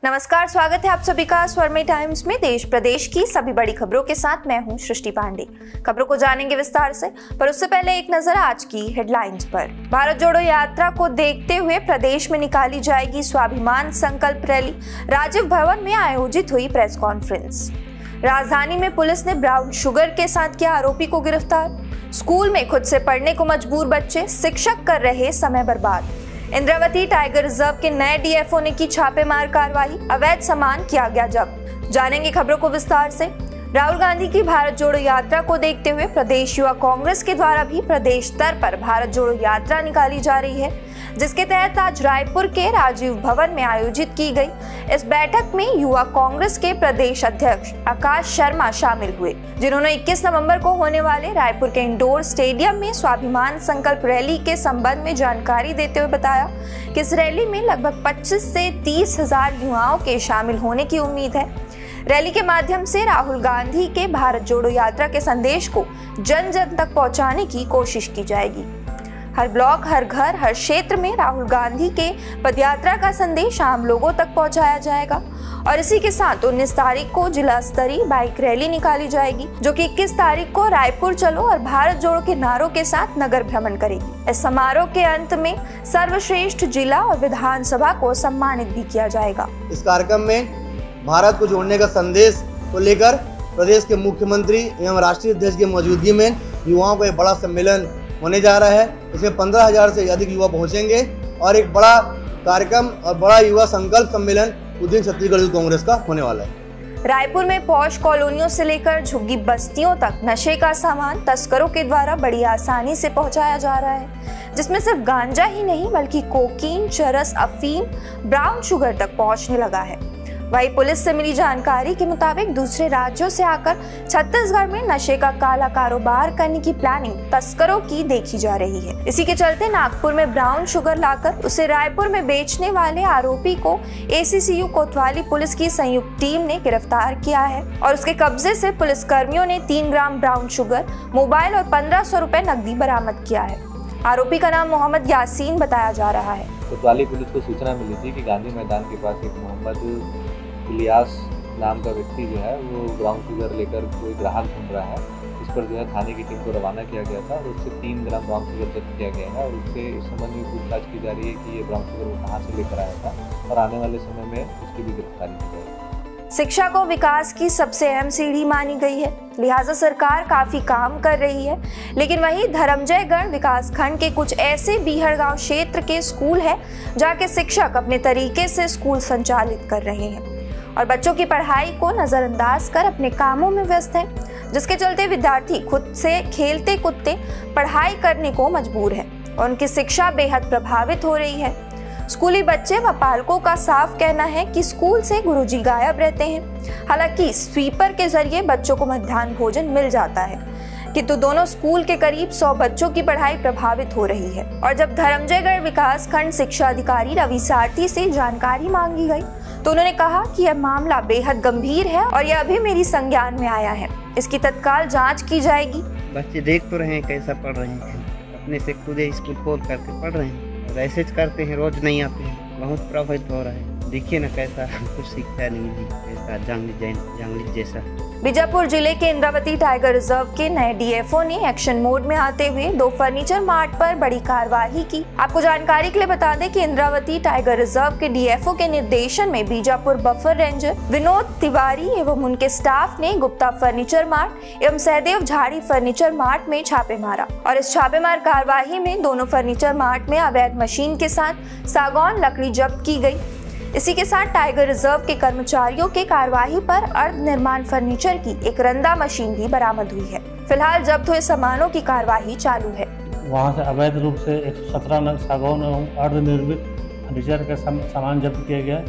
नमस्कार, स्वागत है आप सभी का स्वर्मी टाइम्स में। देश प्रदेश की सभी बड़ी खबरों के साथ मैं हूं सृष्टि पांडे। खबरों को जानेंगे विस्तार से, पर उससे पहले एक नजर आज की हेडलाइंस पर। भारत जोड़ो यात्रा को देखते हुए प्रदेश में निकाली जाएगी स्वाभिमान संकल्प रैली। राजीव भवन में आयोजित हुई प्रेस कॉन्फ्रेंस। राजधानी में पुलिस ने ब्राउन शुगर के साथ किया आरोपी को गिरफ्तार। स्कूल में खुद से पढ़ने को मजबूर बच्चे, शिक्षक कर रहे समय बर्बाद। इंद्रावती टाइगर रिजर्व के नए डीएफओ ने की छापेमार कार्रवाई, अवैध सामान किया गया जब्त। जानेंगे खबरों को विस्तार से। राहुल गांधी की भारत जोड़ो यात्रा को देखते हुए प्रदेश युवा कांग्रेस के द्वारा भी प्रदेश स्तर पर भारत जोड़ो यात्रा निकाली जा रही है, जिसके तहत आज रायपुर के राजीव भवन में आयोजित की गई इस बैठक में युवा कांग्रेस के प्रदेश अध्यक्ष आकाश शर्मा शामिल हुए, जिन्होंने 21 नवंबर को होने वाले रायपुर के इंडोर स्टेडियम में स्वाभिमान संकल्प रैली के संबंध में जानकारी देते हुए बताया कि इस रैली में लगभग 25 से 30 हजार युवाओं के शामिल होने की उम्मीद है। रैली के माध्यम से राहुल गांधी के भारत जोड़ो यात्रा के संदेश को जन जन तक पहुंचाने की कोशिश की जाएगी। हर ब्लॉक, हर घर, हर क्षेत्र में राहुल गांधी के पदयात्रा का संदेश आम लोगों तक पहुंचाया जाएगा और इसी के साथ 19 तारीख को जिला स्तरीय बाइक रैली निकाली जाएगी, जो कि 21 तारीख को रायपुर चलो और भारत जोड़ो के नारों के साथ नगर भ्रमण करेगी। इस समारोह के अंत में सर्वश्रेष्ठ जिला और विधानसभा को सम्मानित भी किया जाएगा। इस कार्यक्रम में भारत को जोड़ने का संदेश को लेकर प्रदेश के मुख्यमंत्री एवं राष्ट्रीय अध्यक्ष की मौजूदगी में युवाओं का एक बड़ा सम्मेलन होने जा रहा है। इसमें 15,000 से अधिक युवा पहुंचेंगे और एक बड़ा कार्यक्रम और बड़ा युवा संकल्प सम्मेलन उस दिन छत्तीसगढ़ युवा कांग्रेस का होने वाला है। रायपुर में पॉश कॉलोनियों से लेकर झुग्गी बस्तियों तक नशे का सामान तस्करों के द्वारा बड़ी आसानी से पहुंचाया जा रहा है, जिसमें सिर्फ गांजा ही नहीं बल्कि कोकीन, चरस, अफीम, ब्राउन शुगर तक पहुंचने लगा है। वहीं पुलिस से मिली जानकारी के मुताबिक दूसरे राज्यों से आकर छत्तीसगढ़ में नशे का काला कारोबार करने की प्लानिंग तस्करों की देखी जा रही है। इसी के चलते नागपुर में ब्राउन शुगर लाकर उसे रायपुर में बेचने वाले आरोपी को एसीसीयू कोतवाली पुलिस की संयुक्त टीम ने गिरफ्तार किया है और उसके कब्जे से पुलिस कर्मियों ने 3 ग्राम ब्राउन शुगर, मोबाइल और 1500 रुपए नकदी बरामद किया है। आरोपी का नाम मोहम्मद यासीन बताया जा रहा है। कोतवाली पुलिस को सूचना मिली थी कि गांधी मैदान के पास एक मोहम्मद इलियास नाम का व्यक्ति जो है वो ब्राउन शुगर लेकर कोई ग्राहक ढूंढ रहा है। इस पर जो है थाने की टीम को रवाना किया गया था और उससे 3 ग्राम ब्राउन शुगर जब्त किया गया है और उससे इस संबंध में पूछताछ की जा रही है कि ये ब्राउन शुगर वो कहाँ से लेकर आया था और आने वाले समय में उसकी भी गिरफ्तारी की जाएगी। शिक्षा को विकास की सबसे अहम सीढ़ी मानी गई है, लिहाजा सरकार काफी काम कर रही है। लेकिन वहीं धर्मजयगढ़ विकास खंड के कुछ ऐसे बीहड़गांव क्षेत्र के स्कूल है जहाँ के शिक्षक अपने तरीके से स्कूल संचालित कर रहे हैं और बच्चों की पढ़ाई को नजरअंदाज कर अपने कामों में व्यस्त हैं, जिसके चलते विद्यार्थी खुद से खेलते कूदते पढ़ाई करने को मजबूर है और उनकी शिक्षा बेहद प्रभावित हो रही है। स्कूली बच्चे व पालकों का साफ कहना है कि स्कूल से गुरुजी गायब रहते हैं। हालांकि स्वीपर के जरिए बच्चों को मध्याह्न भोजन मिल जाता है, किंतु दोनों स्कूल के करीब 100 बच्चों की पढ़ाई प्रभावित हो रही है। और जब धर्मजयगढ़ विकास खंड शिक्षा अधिकारी रवि सारथी से जानकारी मांगी गई तो उन्होंने कहा कि यह मामला बेहद गंभीर है और यह अभी मेरी संज्ञान में आया है, इसकी तत्काल जांच की जाएगी। बच्चे देख तो रहे हैं कैसा पढ़ रहे हैं, अपने से खुद स्कूल खोल करके पढ़ रहे हैं और ऐसे करते हैं, रोज नहीं आते हैं, बहुत प्रभावित हो रहा है। देखिए ना कैसा कुछ सीखता नहीं है, कैसा जंगली जैसा। बीजापुर जिले के इंद्रावती टाइगर रिजर्व के नए डीएफओ ने एक्शन मोड में आते हुए 2 फर्नीचर मार्ट पर बड़ी कार्रवाई की। आपको जानकारी के लिए बता दें कि इंद्रावती टाइगर रिजर्व के डीएफओ के निर्देशन में बीजापुर बफर रेंजर विनोद तिवारी एवं उनके स्टाफ ने गुप्ता फर्नीचर मार्ट एवं सहदेव झाड़ी फर्नीचर मार्ट में छापे मारा और इस छापेमार कार्रवाई में दोनों फर्नीचर मार्ट में अवैध मशीन के साथ सागौन लकड़ी जब्त की गई। इसी के साथ टाइगर रिजर्व के कर्मचारियों के कार्यवाही पर अर्ध निर्माण फर्नीचर की एक रंदा मशीन भी बरामद हुई है। फिलहाल जब्त हुए सामानों की कार्यवाही चालू है। वहां से अवैध रूप से 117 नग सागौन एवं अर्ध निर्मित फर्नीचर का सामान जब्त किया गया,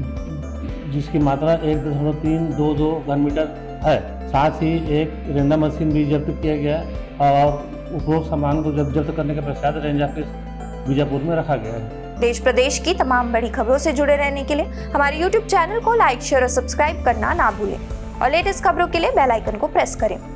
जिसकी मात्रा 1.322 घन मीटर है। साथ ही एक रंदा मशीन भी जब्त किया गया और उपरोक्त सामान को जब्त करने के पश्चात रेंज ऑफिस बीजापुर में रखा गया है। देश प्रदेश की तमाम बड़ी खबरों से जुड़े रहने के लिए हमारे YouTube चैनल को लाइक, शेयर और सब्सक्राइब करना ना भूलें और लेटेस्ट खबरों के लिए बेल आइकन को प्रेस करें।